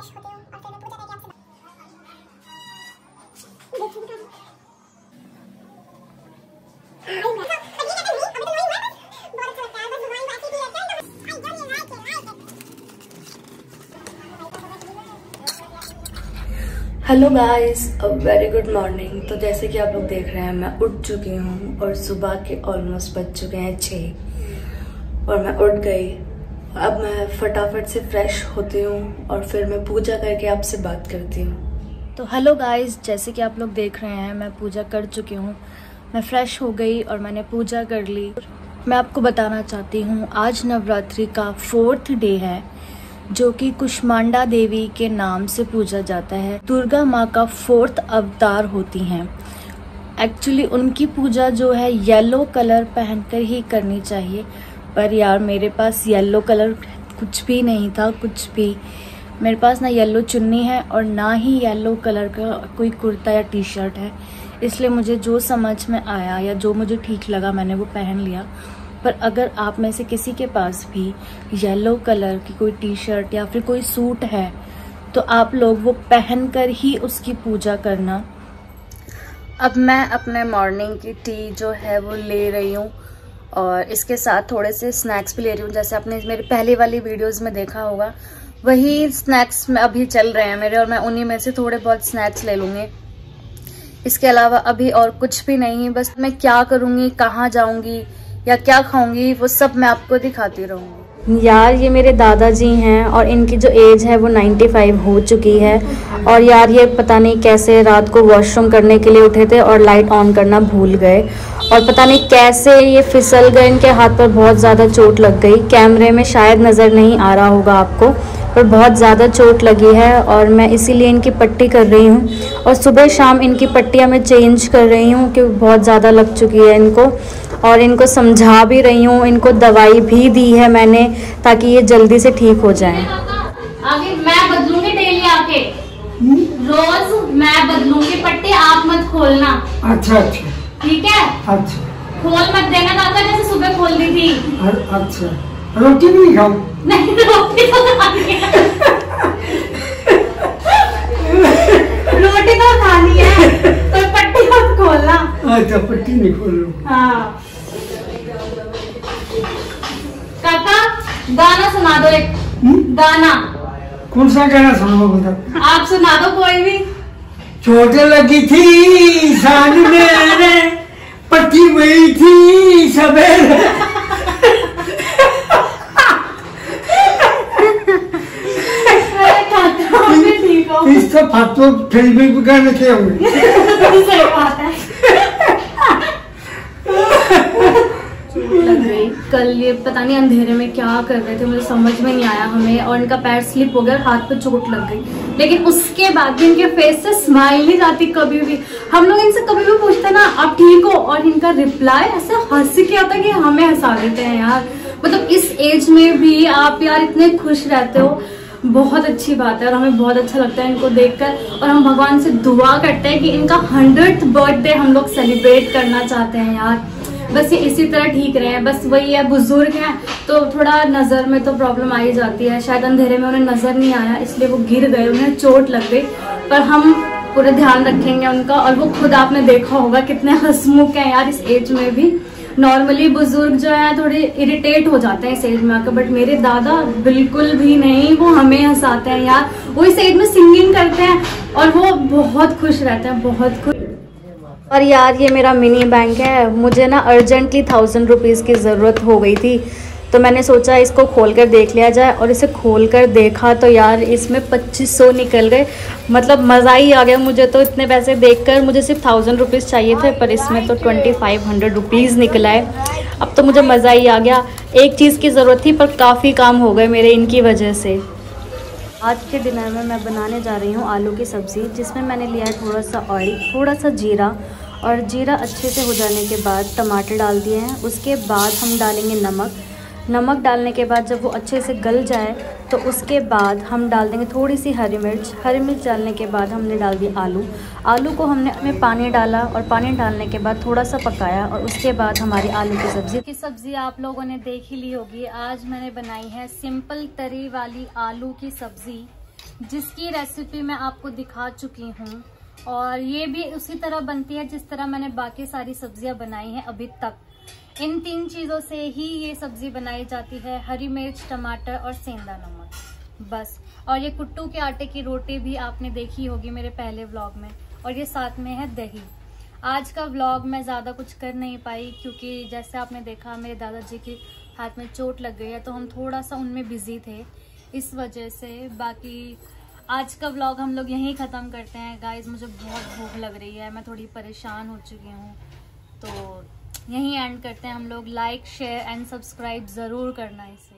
Fresh होती हूँ और फिर मैं पूजा करके आपसे hello guys, a very good morning. तो जैसे कि आप लोग देख रहे हैं, मैं उठ चुकी हूँ और सुबह के ऑलमोस्ट बज चुके हैं 6 और मैं उठ गई। अब मैं फटाफट से फ्रेश होती हूँ और फिर मैं पूजा करके आपसे बात करती हूँ। तो हेलो गाइस, जैसे कि आप लोग देख रहे हैं, मैं पूजा कर चुकी हूँ। मैं फ्रेश हो गई और मैंने पूजा कर ली। मैं आपको बताना चाहती हूँ, आज नवरात्रि का 4th डे है, जो कि कुष्मांडा देवी के नाम से पूजा जाता है। दुर्गा माँ का 4th अवतार होती हैं। एक्चुअली उनकी पूजा जो है येलो कलर पहनकर ही करनी चाहिए, पर यार मेरे पास येलो कलर कुछ भी नहीं था। कुछ भी मेरे पास ना येलो चुन्नी है और ना ही येलो कलर का कोई कुर्ता या टी शर्ट है। इसलिए मुझे जो समझ में आया या जो मुझे ठीक लगा मैंने वो पहन लिया। पर अगर आप में से किसी के पास भी येलो कलर की कोई टी शर्ट या फिर कोई सूट है तो आप लोग वो पहनकर ही उसकी पूजा करना। अब मैं अपने मॉर्निंग की टी जो है वो ले रही हूँ और इसके साथ थोड़े से स्नैक्स भी ले रही हूँ। जैसे आपने मेरी पहली वाली वीडियोस में देखा होगा, वही स्नैक्स में अभी चल रहे हैं मेरे, और मैं उन्हीं में से थोड़े बहुत स्नैक्स ले लूँगी। इसके अलावा अभी और कुछ भी नहीं। बस मैं क्या करूँगी, कहाँ जाऊँगी या क्या खाऊंगी, वो सब मैं आपको दिखाती रहूंगी। यार ये मेरे दादाजी हैं और इनकी जो एज है वो 95 हो चुकी है। और यार ये पता नहीं कैसे रात को वॉशरूम करने के लिए उठे थे और लाइट ऑन करना भूल गए, और पता नहीं कैसे ये फिसल गए। इनके हाथ पर बहुत ज़्यादा चोट लग गई। कैमरे में शायद नज़र नहीं आ रहा होगा आपको, पर बहुत ज़्यादा चोट लगी है और मैं इसीलिए इनकी पट्टी कर रही हूँ। और सुबह शाम इनकी पट्टियाँ मैं चेंज कर रही हूँ क्योंकि बहुत ज़्यादा लग चुकी है इनको। और इनको समझा भी रही हूँ, इनको दवाई भी दी है मैंने ताकि ये जल्दी से ठीक हो जाएं। आगे मैं बदलूंगी डेली आके, रोज मैं बदलूंगी पट्टी, आप मत खोलना। अच्छा अच्छा ठीक है। अच्छा खोल मत देना काका, जैसे सुबह खोल दी थी। अच्छा रोटी भी खाऊं? नहीं रोटी तो खानी है। रोटी तो खानी है तो पट्टी मत खोलना। अच्छा पट्टी नहीं खोलूं। हाँ काका गाना सुना दो एक। गाना कौन सा गाना सुनाओ बता? आप सुना दो कोई भी। चोट लगी थी सांझ मेरे, पट्टी हुई थी सवेरे। इसका फाटो फिल्मी गाने के होंगे। सही बात है। लग गई कल, ये पता नहीं अंधेरे में क्या कर रहे थे, मुझे समझ में नहीं आया हमें, और इनका पैर स्लिप हो गया, हाथ पे चोट लग गई। लेकिन उसके बाद भी इनके फेस से स्माइल नहीं जाती कभी भी। हम लोग इनसे कभी भी पूछते ना आप ठीक हो, और इनका रिप्लाई ऐसे हंसी के आता कि हमें हंसा देते हैं यार। मतलब इस एज में भी आप यार इतने खुश रहते हो, बहुत अच्छी बात है और हमें बहुत अच्छा लगता है इनको देखकर। और हम भगवान से दुआ करते हैं कि इनका 100th बर्थडे हम लोग सेलिब्रेट करना चाहते हैं यार। बस ये इसी तरह ठीक रहे। बस वही है, बुजुर्ग हैं तो थोड़ा नजर में तो प्रॉब्लम आ ही जाती है। शायद अंधेरे में उन्हें नजर नहीं आया इसलिए वो गिर गए, उन्हें चोट लग गई। पर हम पूरे ध्यान रखेंगे उनका। और वो खुद आपने देखा होगा कितने हंसमुख हैं यार इस एज में भी। नॉर्मली बुजुर्ग जो है थोड़े इरिटेट हो जाते हैं इस एज में आकर, बट मेरे दादा बिल्कुल भी नहीं, वो हमें हंसाते हैं यार। वो इस एज में सिंगिंग करते हैं और वो बहुत खुश रहते हैं, बहुत खुश। और यार ये मेरा मिनी बैंक है, मुझे ना अर्जेंटली 1000 रुपीज़ की ज़रूरत हो गई थी, तो मैंने सोचा इसको खोलकर देख लिया जाए। और इसे खोलकर देखा तो यार इसमें 2500 निकल गए। मतलब मज़ा ही आ गया मुझे तो इतने पैसे देखकर। मुझे सिर्फ 1000 रुपीज़ चाहिए थे पर इसमें तो 2500 रुपीज़ निकला है। अब तो मुझे मज़ा ही आ गया। एक चीज़ की ज़रूरत थी पर काफ़ी काम हो गए मेरे इनकी वजह से। आज के डिनर में मैं बनाने जा रही हूँ आलू की सब्ज़ी, जिसमें मैंने लिया है थोड़ा सा ऑयल, थोड़ा सा जीरा, और जीरा अच्छे से हो जाने के बाद टमाटर डाल दिए हैं। उसके बाद हम डालेंगे नमक। नमक डालने के बाद जब वो अच्छे से गल जाए तो उसके बाद हम डाल देंगे थोड़ी सी हरी मिर्च। हरी मिर्च डालने के बाद हमने डाल दिया आलू। आलू को हमने में पानी डाला और पानी डालने के बाद थोड़ा सा पकाया, और उसके बाद हमारी आलू की सब्ज़ी आप लोगों ने देख ही ली होगी। आज मैंने बनाई है सिंपल तरी वाली आलू की सब्ज़ी। जिसकी रेसिपी मैं आपको दिखा चुकी हूँ, और ये भी उसी तरह बनती है जिस तरह मैंने बाकी सारी सब्जियां बनाई हैं अभी तक। इन 3 चीजों से ही ये सब्जी बनाई जाती है, हरी मिर्च, टमाटर और सेंधा नमक, बस। और ये कुट्टू के आटे की रोटी भी आपने देखी होगी मेरे पहले व्लॉग में, और ये साथ में है दही। आज का व्लॉग मैं ज्यादा कुछ कर नहीं पाई क्योंकि जैसे आपने देखा मेरे दादाजी के हाथ में चोट लग गई है, तो हम थोड़ा सा उनमें बिजी थे इस वजह से। बाकी आज का व्लॉग हम लोग यहीं ख़त्म करते हैं गाइज। मुझे बहुत भूख लग रही है, मैं थोड़ी परेशान हो चुकी हूँ, तो यहीं एंड करते हैं हम लोग। लाइक, शेयर एंड सब्सक्राइब ज़रूर करना इसे।